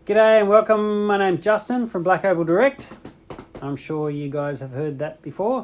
G'day and welcome. My name's Justin from Black Opal Direct. I'm sure you guys have heard that before.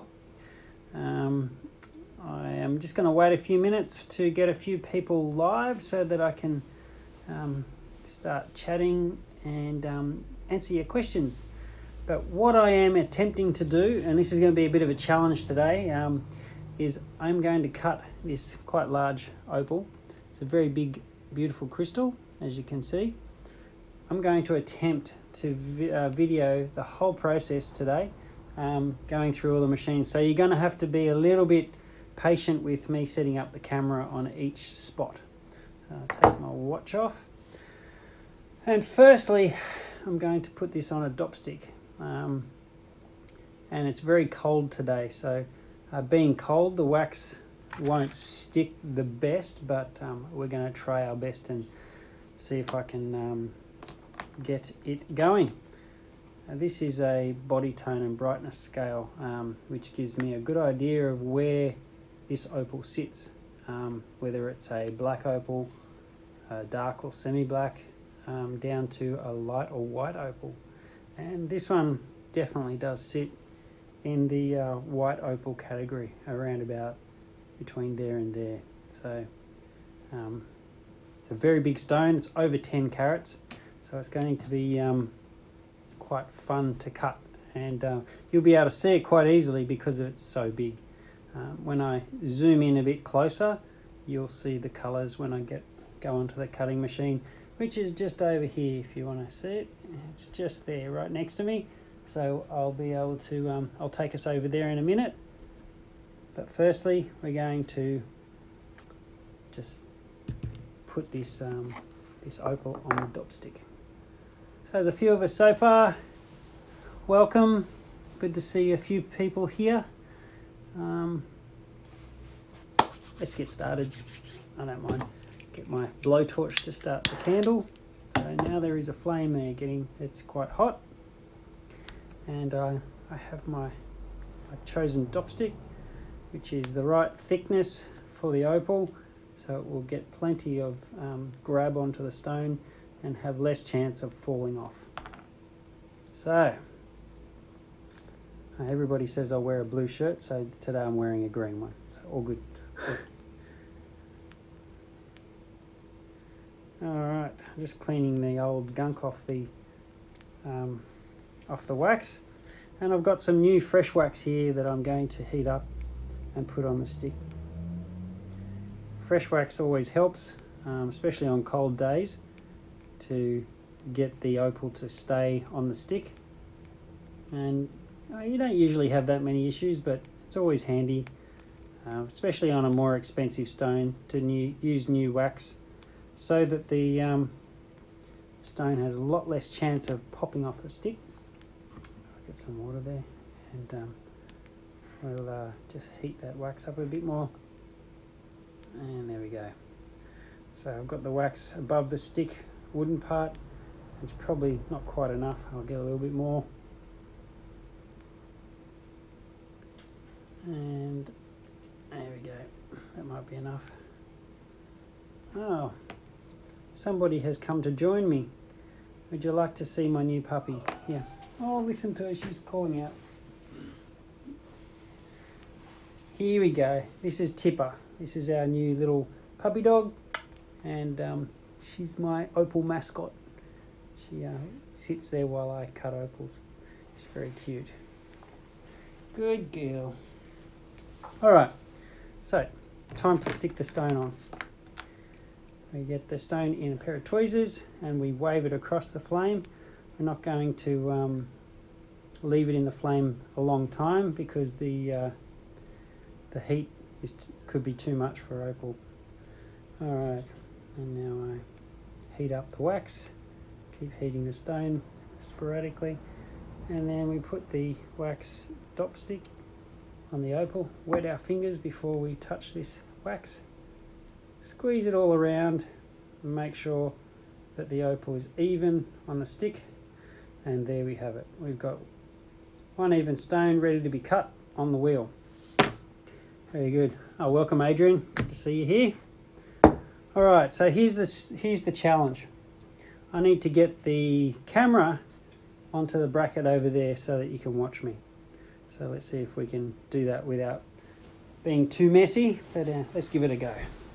I am just going to wait a few minutes to get a few people live so that I can start chatting and answer your questions. But what I am attempting to do, and this is going to be a bit of a challenge today, is I'm going to cut this quite large opal. It's a very big, beautiful crystal, as you can see. I'm going to attempt to video the whole process today, going through all the machines. So you're going to have to be a little bit patient with me setting up the camera on each spot. So I'll take my watch off. And firstly, I'm going to put this on a dop stick. And it's very cold today, so being cold, the wax won't stick the best, but we're going to try our best and see if I can get it going. This is a body tone and brightness scale, which gives me a good idea of where this opal sits, whether it's a black opal, dark or semi-black, down to a light or white opal. And this one definitely does sit in the white opal category, around about between there and there. So it's a very big stone. It's over 10 carats. So it's going to be quite fun to cut, and you'll be able to see it quite easily because it's so big. When I zoom in a bit closer, you'll see the colours when I go onto the cutting machine, which is just over here if you want to see it. It's just there right next to me. So I'll be able to, I'll take us over there in a minute. But firstly, we're going to just put this, this opal on the dop stick. So there's a few of us so far. Welcome. Good to see a few people here. Let's get started. I don't mind. Get my blowtorch to start the candle. So now there is a flame there it's quite hot. And I have my chosen dop stick, which is the right thickness for the opal, so it will get plenty of grab onto the stone and have less chance of falling off. So everybody says I'll wear a blue shirt, so today I'm wearing a green one, so all good. Alright, just cleaning the old gunk off the wax, and I've got some new fresh wax here that I'm going to heat up and put on the stick. Fresh wax always helps, especially on cold days, to get the opal to stay on the stick. And you don't usually have that many issues, but it's always handy, especially on a more expensive stone, to use new wax, so that the stone has a lot less chance of popping off the stick. I'll get some water there, and we'll just heat that wax up a bit more. And there we go. So I've got the wax above the stick wooden part. It's probably not quite enough. I'll get a little bit more. And there we go. That might be enough. Oh, somebody has come to join me. Would you like to see my new puppy? Yeah. Oh, listen to her. She's calling out. Here we go. This is Tipper. This is our new little puppy dog, and she's my opal mascot. She sits there while I cut opals. She's very cute. Good girl. Alright, so time to stick the stone on. We get the stone in a pair of tweezers and we wave it across the flame. We're not going to leave it in the flame a long time because the heat could be too much for opal. Alright, and now I heat up the wax, keep heating the stone sporadically, and then we put the wax dop stick on the opal, wet our fingers before we touch this wax, squeeze it all around and make sure that the opal is even on the stick, and there we have it. We've got one even stone ready to be cut on the wheel. Very good. Oh, welcome Adrian, good to see you here. All right, so here's the challenge. I need to get the camera onto the bracket over there so that you can watch me. So let's see if we can do that without being too messy, but let's give it a go.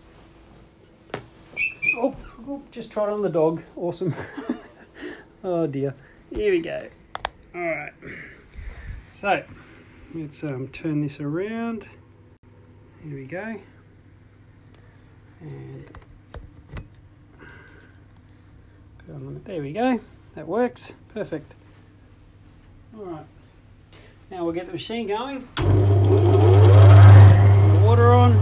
Oh, just trod on the dog. Awesome. Oh dear. Here we go. All right. So let's turn this around. Here we go. And put on, there we go. That works. Perfect. All right. Now we'll get the machine going. Water on.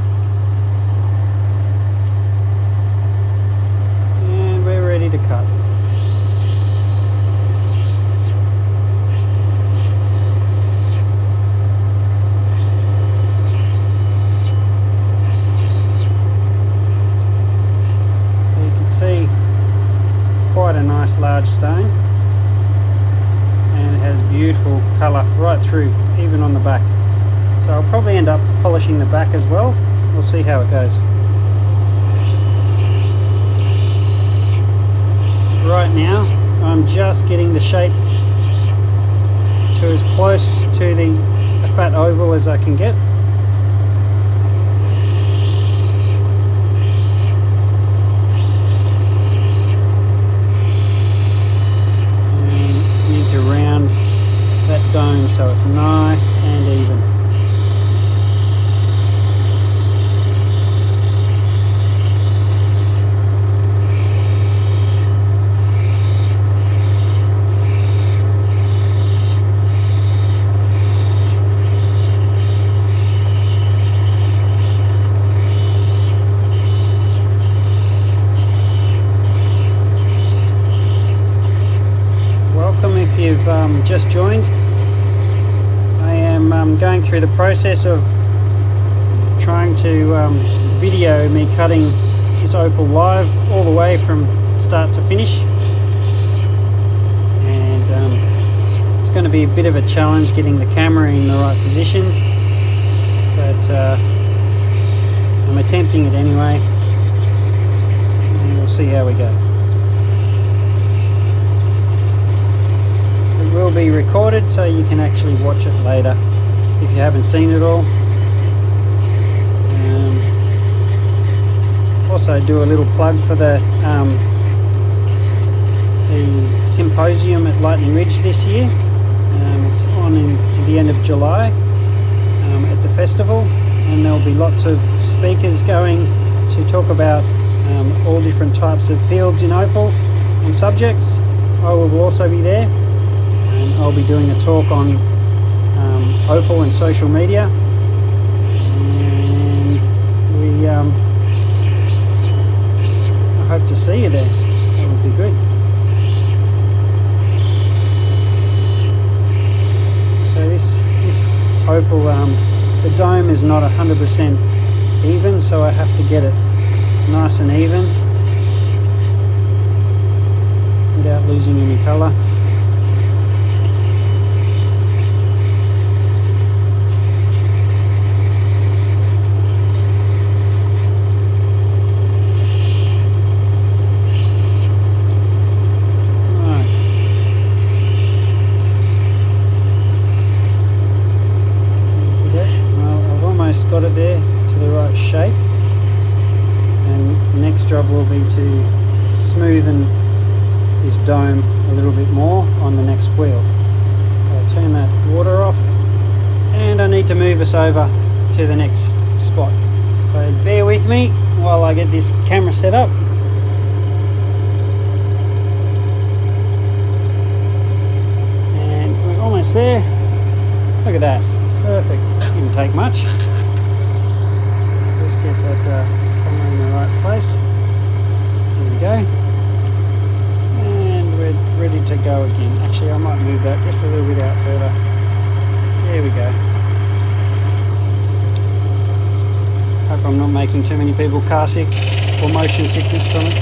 And we're ready to cut. So you can see quite a nice large stone. And it has beautiful colour right through, even on the back. So I'll probably end up polishing the back as well. We'll see how it goes. Right now, I'm just getting the shape to as close to a fat oval as I can get. And need to round that dome so it's nice and even. If you've just joined, I am going through the process of trying to video me cutting this Opal live all the way from start to finish, and it's going to be a bit of a challenge getting the camera in the right positions, but I'm attempting it anyway, and we'll see how we go. It will be recorded so you can actually watch it later if you haven't seen it all. Also do a little plug for the symposium at Lightning Ridge this year. It's on in the end of July at the festival, and there'll be lots of speakers going to talk about all different types of fields in Opal and subjects. I will also be there. I'll be doing a talk on Opal and social media, and I hope to see you there. That would be good. So this Opal, the dome is not 100% even, so I have to get it nice and even without losing any colour. Got it there to the right shape, and the next job will be to smoothen this dome a little bit more on the next wheel. I'll turn that water off, and I need to move us over to the next spot. So bear with me while I get this camera set up. And we're almost there. Look at that, perfect. Didn't take much. Get that camera in the right place. There we go. And we're ready to go again. Actually, I might move that just a little bit out further. There we go. Hope I'm not making too many people car sick or motion sickness from it.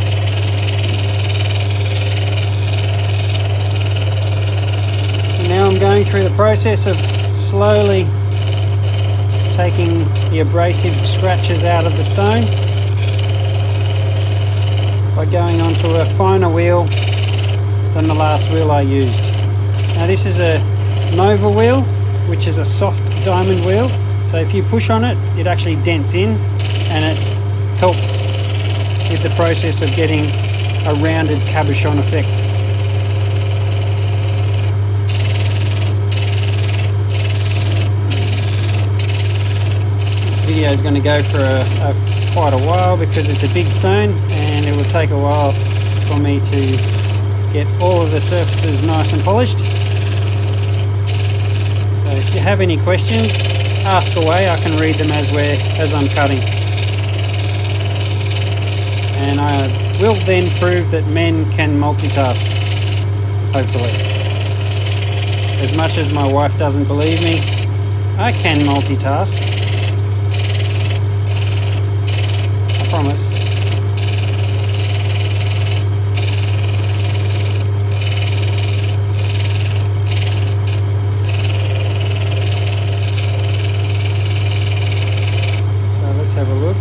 And now I'm going through the process of slowly taking the abrasive scratches out of the stone by going on to a finer wheel than the last wheel I used. Now this is a Nova wheel, which is a soft diamond wheel. So if you push on it, it actually dents in, and it helps with the process of getting a rounded cabochon effect. This video is going to go for quite a while because it's a big stone, and it will take a while for me to get all of the surfaces nice and polished. So if you have any questions, ask away. I can read them as I'm cutting. And I will then prove that men can multitask, hopefully. As much as my wife doesn't believe me, I can multitask. I promise. Have a look.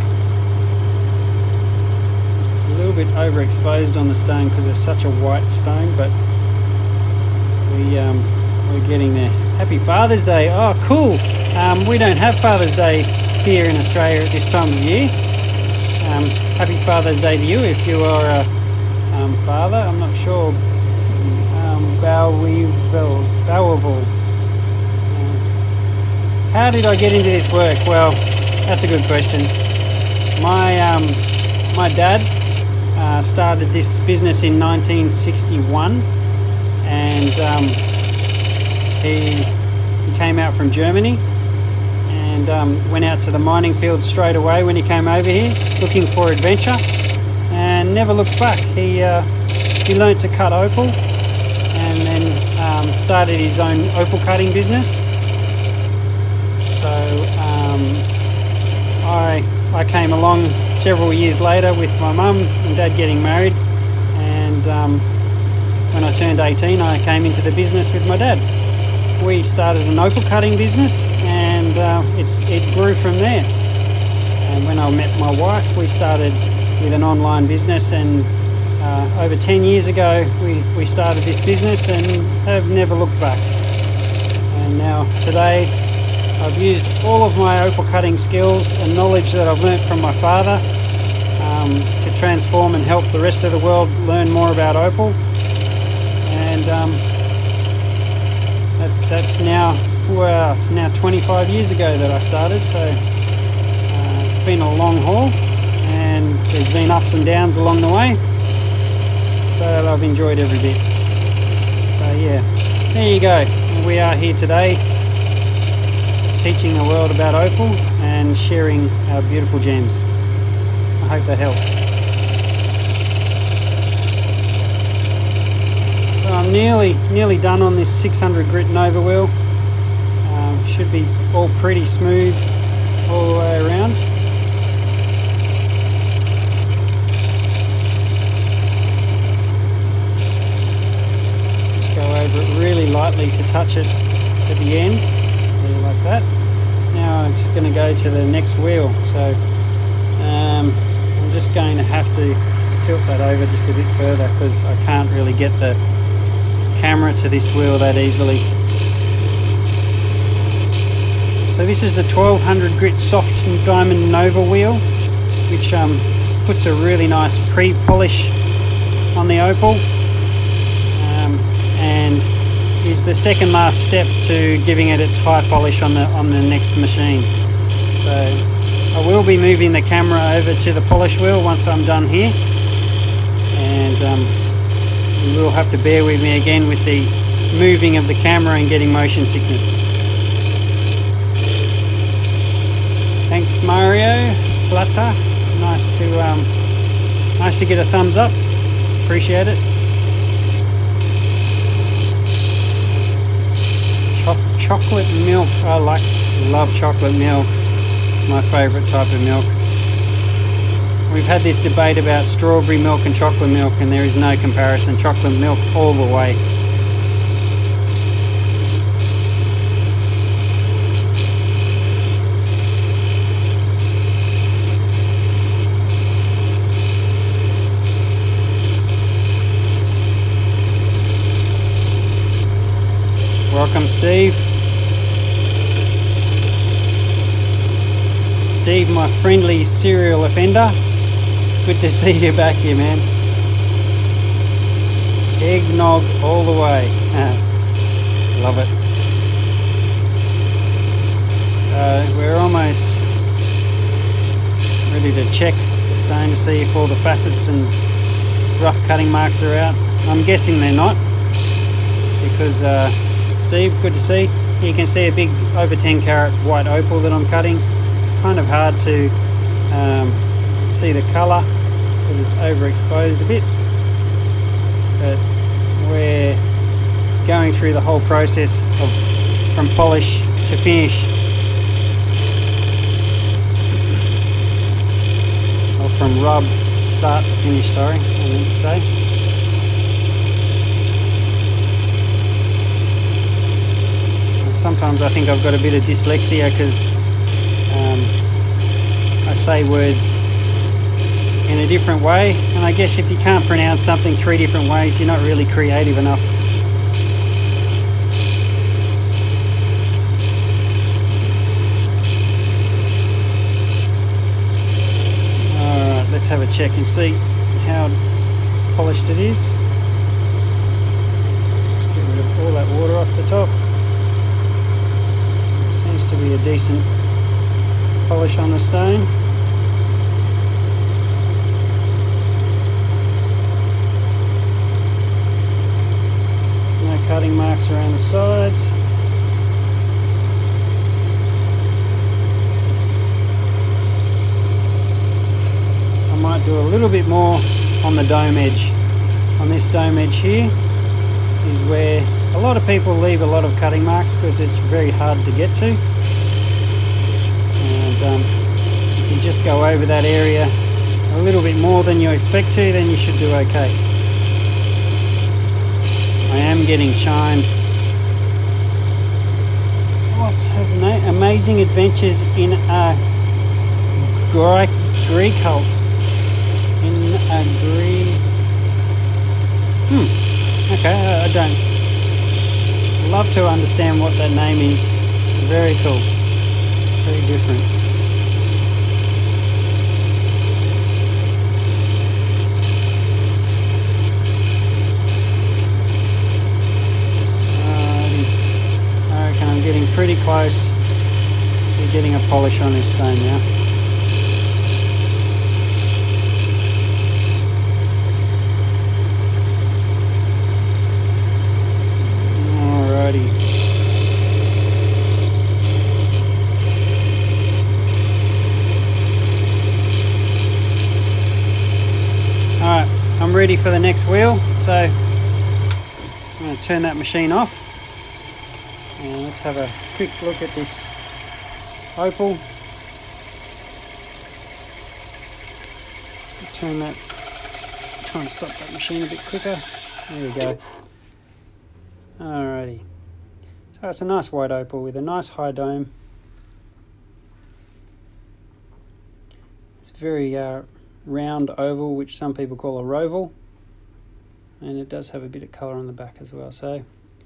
It's a little bit overexposed on the stone because it's such a white stone, but we're getting there. Happy Father's Day. Oh, cool. We don't have Father's Day here in Australia at this time of year. Happy Father's Day to you if you are a father. I'm not sure. Boweville. How did I get into this work? Well, that's a good question. My dad started this business in 1961, and he came out from Germany and went out to the mining field straight away when he came over here, looking for adventure, and never looked back. He learnt to cut opal, and then started his own opal cutting business. So I came along several years later with my mum and dad getting married, and when I turned 18 I came into the business with my dad. We started an opal cutting business, and it grew from there. And when I met my wife, we started with an online business, and over 10 years ago we started this business and have never looked back. And now today I've used all of my opal cutting skills and knowledge that I've learnt from my father to transform and help the rest of the world learn more about opal. And that's now, well, it's now 25 years ago that I started, so it's been a long haul, and there's been ups and downs along the way, but I've enjoyed every bit. So yeah, there you go. We are here today teaching the world about opal and sharing our beautiful gems. I hope that helped. So I'm nearly done on this 600 grit Nova wheel. Should be all pretty smooth all the way around. Just go over it really lightly to touch it at the end, like that. Now I'm just going to go to the next wheel, so I'm just going to have to tilt that over just a bit further because I can't really get the camera to this wheel that easily. So this is the 1200 grit soft diamond Nova wheel, which puts a really nice pre-polish on the opal, and is the second last step to giving it its high polish on the next machine. So I will be moving the camera over to the polish wheel once I'm done here, and you will have to bear with me again with the moving of the camera and getting motion sickness. Thanks Mario Plata, nice to get a thumbs up, appreciate it. Chocolate milk, I love chocolate milk. It's my favourite type of milk. We've had this debate about strawberry milk and chocolate milk, and there is no comparison. Chocolate milk all the way. Welcome, Steve. Steve, my friendly serial offender. Good to see you back here, man. Eggnog all the way. Love it. We're almost ready to check the stone to see if all the facets and rough cutting marks are out. I'm guessing they're not, because Steve, good to see. You can see a big over 10 carat white opal that I'm cutting. It's kind of hard to see the colour because it's overexposed a bit, but we're going through the whole process of from polish to finish, or from rub start to finish, sorry, I meant to say. Sometimes I think I've got a bit of dyslexia because I say words in a different way, and I guess if you can't pronounce something 3 different ways, you're not really creative enough. Alright, let's have a check and see how polished it is. Just get rid of all that water off the top. Seems to be a decent polish on the stone. Cutting marks around the sides. I might do a little bit more on the dome edge. On this dome edge here is where a lot of people leave a lot of cutting marks because it's very hard to get to. And if you just go over that area a little bit more than you expect to, then you should do okay. I am getting shined. Lots of amazing adventures in a Greek cult. In a Greek... Okay, I don't love to understand what that name is. Very cool. Very different. Getting pretty close to getting a polish on this stone now. Alrighty. Alright, I'm ready for the next wheel, so I'm going to turn that machine off. And let's have a quick look at this opal. Turn that, try and stop that machine a bit quicker. There we go. Alrighty. So it's a nice white opal with a nice high dome. It's very round oval, which some people call a roval. And it does have a bit of colour on the back as well. So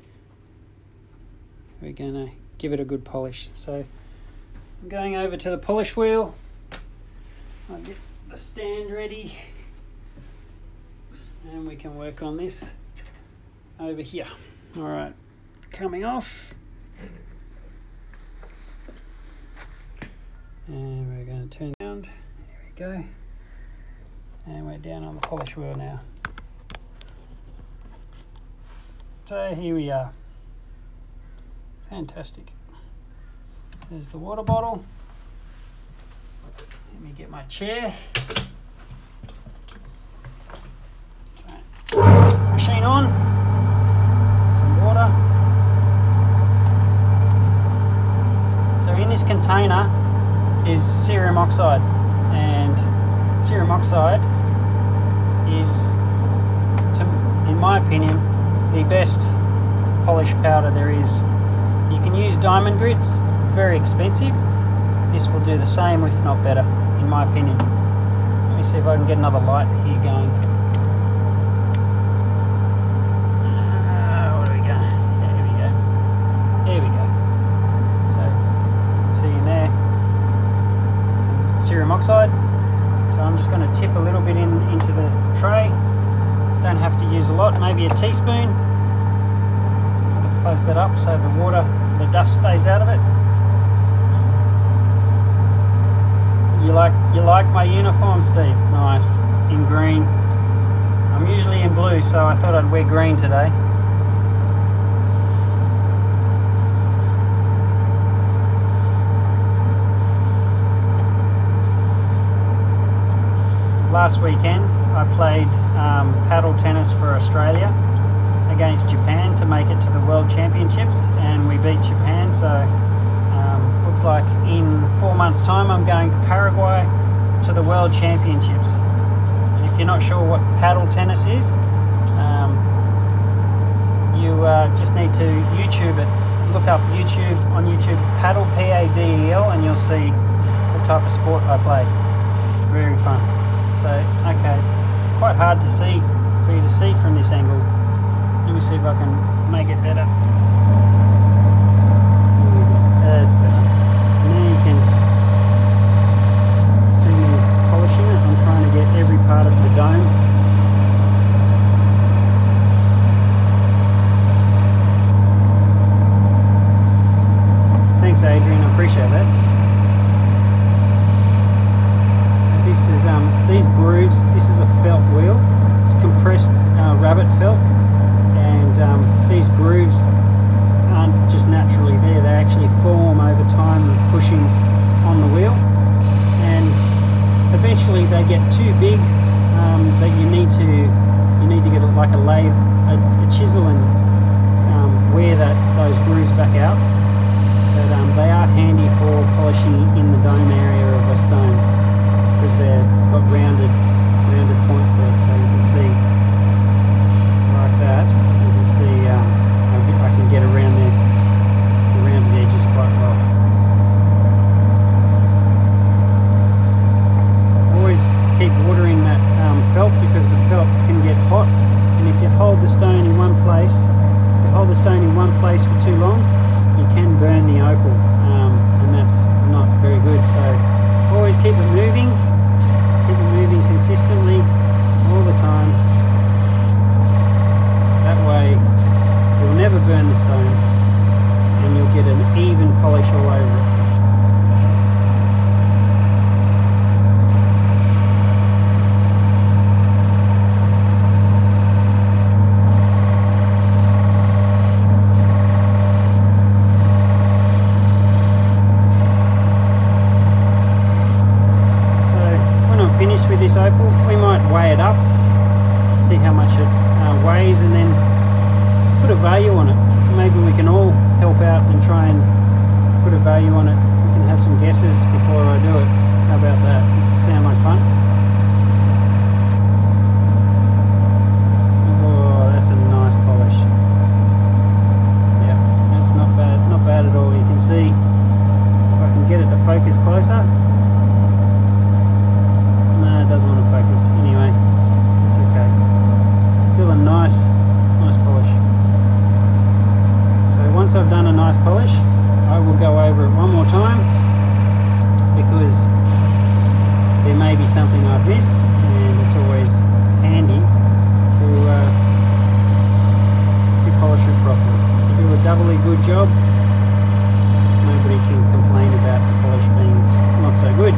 we're going to give it a good polish. So I'm going over to the polish wheel. I'll get the stand ready and we can work on this over here. Alright, coming off. And we're going to turn around. There we go. And we're down on the polish wheel now. So here we are. Fantastic. There's the water bottle. Let me get my chair. Okay. Machine on. Some water. So in this container is cerium oxide, and cerium oxide is, in my opinion, the best polish powder there is. You can use diamond grits, very expensive. This will do the same, if not better, in my opinion. Let me see if I can get another light here going. What do we go? There we go. barium oxide. So I'm just going to tip a little bit into the tray. Don't have to use a lot, maybe a teaspoon. Close that up so the water, the dust stays out of it. You like my uniform, Steve? Nice. In green. I'm usually in blue, so I thought I'd wear green today. Last weekend I played paddle tennis for Australia against Japan to make it to the World Championships, and we beat Japan. So looks like in 4 months' time I'm going to Paraguay to the World Championships. And if you're not sure what paddle tennis is, you just need to YouTube it. Look up on YouTube paddle, P-A-D-E-L, and you'll see the type of sport I play. It's very fun. So, okay, quite hard to see, for you to see from this angle. Let me see if I can make it better. That's better. And now you can see me polishing it. I'm trying to get every part of the dome. Thanks, Adrian, I appreciate that. This is these grooves. This is a felt wheel. It's compressed rabbit felt, and these grooves aren't just naturally there. They actually form over time with pushing on the wheel, and eventually they get too big that you need to get like a lathe, a chisel, and wear those grooves back out. But they are handy for polishing in the dome area of a stone, because they've got rounded points there, so you can see like that. You can see I can get around the edges quite well. Always keep watering that felt, because the felt can get hot, and if you hold the stone in one place, for too long, you can burn the opal, and that's not very good. So always keep it moving. Keep it moving consistently all the time. That way you'll never burn the stone, and you'll get an even polish all over it. This opal, we might weigh it up, see how much it weighs, and then put a value on it. Maybe we can all help out and try and put a value on it. We can have some guesses before I do it. How about that? Does this sound like fun? Oh, that's a nice polish. Yeah, that's not bad at all. You can see if I can get it to focus closer. Doesn't want to focus anyway. It's okay. It's still a nice polish. So once I've done a nice polish, I will go over it one more time, because there may be something I've missed, and it's always handy to polish it properly. If you do a doubly good job, nobody can complain about the polish being not so good.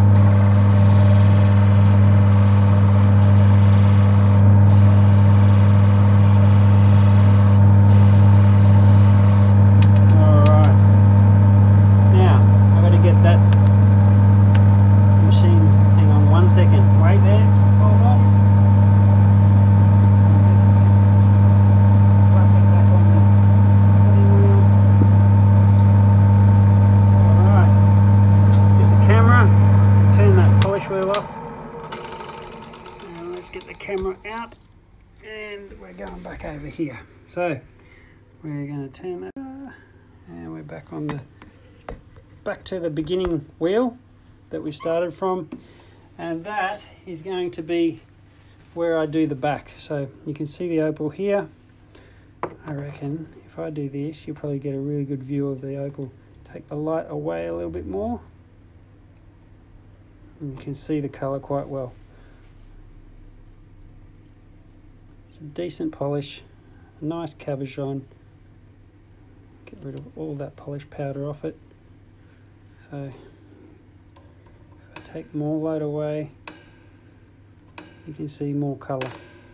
Camera out, and we're going back over here. So we're going to turn that, and we're back to the beginning wheel that we started from, and that is going to be where I do the back. So you can see the opal here. I reckon if I do this, you'll probably get a really good view of the opal. Take the light away a little bit more. and you can see the colour quite well. It's a decent polish, a nice cabochon. Get rid of all that polish powder off it. So if I take more load away, you can see more colour.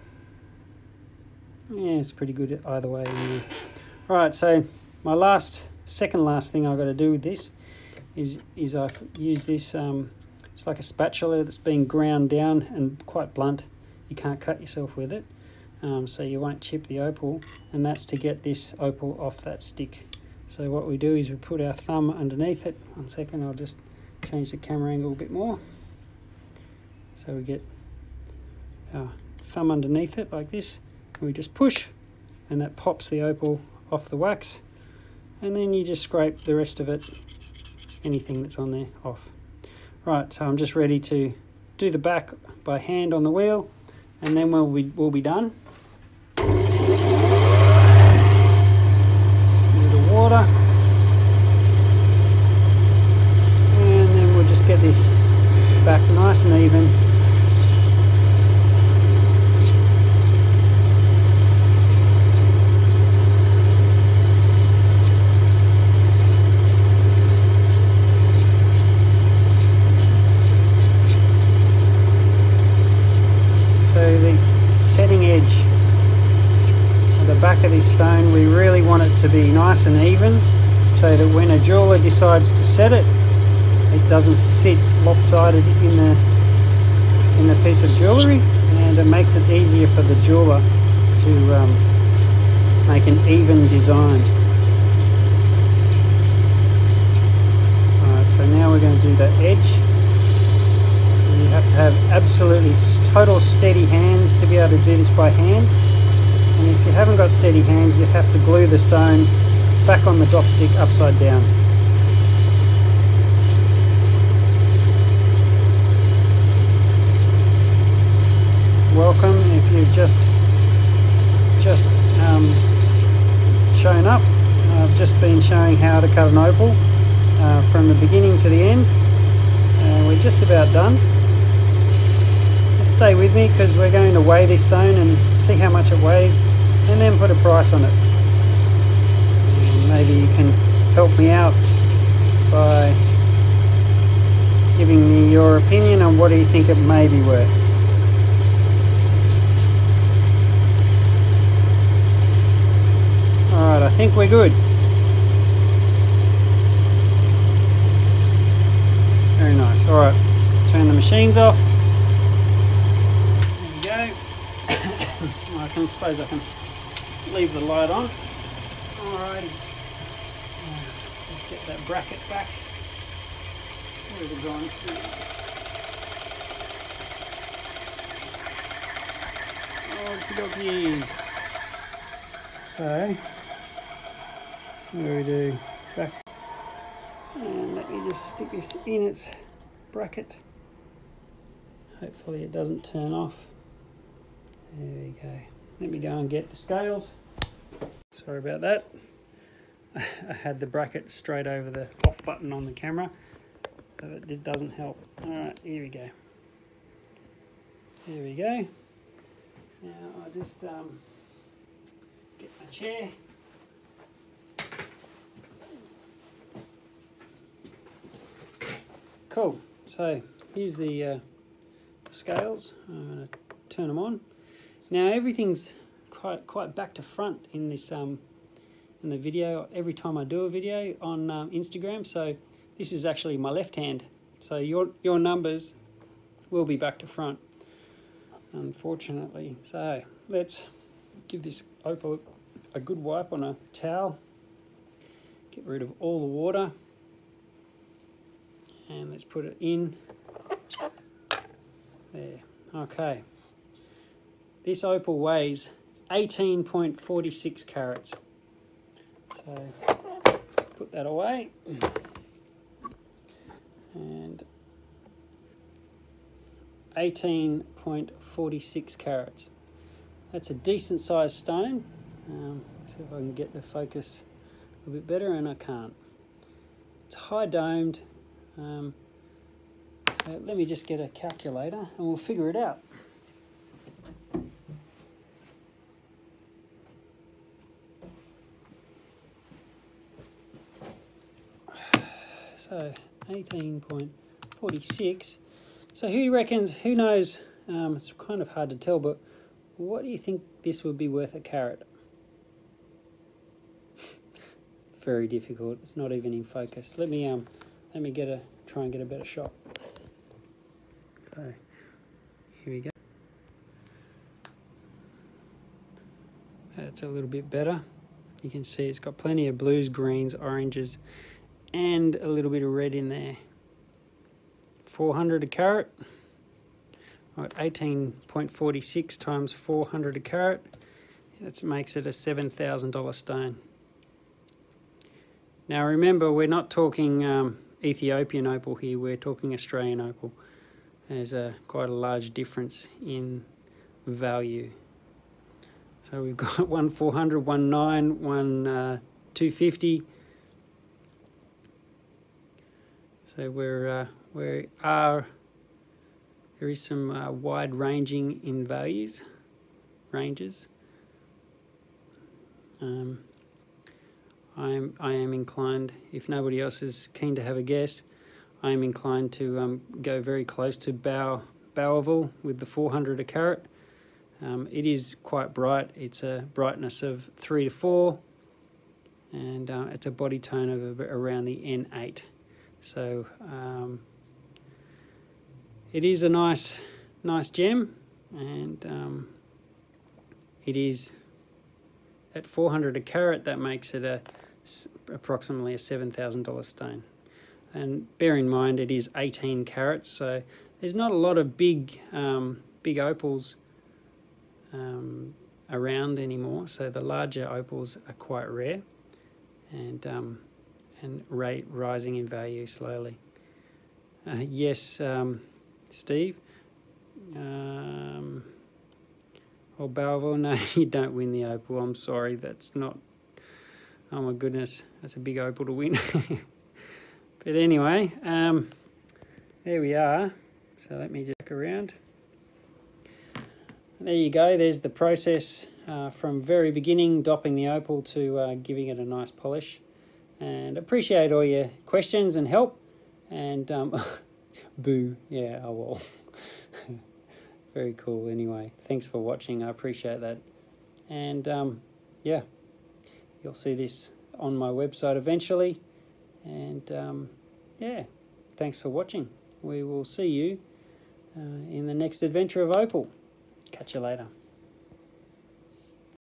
Yeah, it's pretty good either way. Alright, so my second last thing I've got to do with this is I've used this, it's like a spatula that's been ground down and quite blunt. You can't cut yourself with it, so you won't chip the opal, and that's to get this opal off that stick. So what we do is we put our thumb underneath it. 1 second, I'll just change the camera angle a bit more. So we get our thumb underneath it like this, and we just push, and that pops the opal off the wax, and then you just scrape the rest of it, anything that's on there, off. Right, so I'm just ready to do the back by hand on the wheel, and then we'll be done. A little water, and then we'll just get this back nice and even. Back of this stone, we really want it to be nice and even, so that when a jeweler decides to set it, it doesn't sit lopsided in the piece of jewellery, and it makes it easier for the jeweler to make an even design. Alright, so now we're going to do the edge. You have to have absolutely total steady hands to be able to do this by hand. And if you haven't got steady hands, you have to glue the stone back on the drop stick upside down. Welcome if you've just shown up. I've just been showing how to cut an opal from the beginning to the end. We're just about done. Just stay with me because we're going to weigh this stone and see how much it weighs, and then put a price on it. Maybe you can help me out by giving me your opinion on what do you think it may be worth. Alright, I think we're good. Very nice. Alright, turn the machines off. There we go. I suppose I can leave the light on. Alrighty. Let's get that bracket back. Where's it gone? Okie dokie. So, what do we do? Back. And let me just stick this in its bracket. Hopefully it doesn't turn off. There we go. Let me go and get the scales. Sorry about that. I had the bracket straight over the off button on the camera, but it doesn't help. Alright, here we go. There we go. Now I'll just get my chair. Cool. So here's the scales. I'm going to turn them on. Now everything's quite back to front in this in the video. Every time I do a video on Instagram, so this is actually my left hand. So your numbers will be back to front, unfortunately. So let's give this opal a good wipe on a towel. Get rid of all the water, and let's put it in there. Okay. This opal weighs 18.46 carats. So put that away. And 18.46 carats. That's a decent sized stone. See if I can get the focus a bit better, and I can't. It's high domed. So So let me just get a calculator and we'll figure it out. So 18.46. So who reckons, who knows, it's kind of hard to tell, but what do you think this would be worth a carat? Very difficult. It's not even in focus. Let me try and get a better shot. So here we go. That's a little bit better. You can see it's got plenty of blues, greens, oranges, and a little bit of red in there. 400 a carat. Right, 18.46 times 400 a carat. That makes it a $7,000 stone. Now remember, we're not talking Ethiopian opal here, we're talking Australian opal. There's quite a large difference in value. So we've got one 400, one 9, one 250. So there is some wide ranging in ranges. I am inclined, if nobody else is keen to have a guess, I am inclined to go very close to Bowerville with the 400 a carat. It is quite bright. It's a brightness of 3 to 4, and it's a body tone of around the N8. So it is a nice gem, and it is at 400 a carat. That makes it approximately a $7,000 stone. And bear in mind, it is 18 carats, so there's not a lot of big opals around anymore. So the larger opals are quite rare, and rising in value slowly. Yes, Steve. Or Balvo, no, you don't win the opal. I'm sorry, that's not. Oh my goodness, that's a big opal to win. But anyway, there we are. So let me just look around. There you go. There's the process from very beginning, dopping the opal, to giving it a nice polish. And appreciate all your questions and help. And boo, yeah, oh well. Very cool. Anyway, thanks for watching. I appreciate that. And yeah, you'll see this on my website eventually. And yeah, thanks for watching. We will see you in the next adventure of Opal. Catch you later.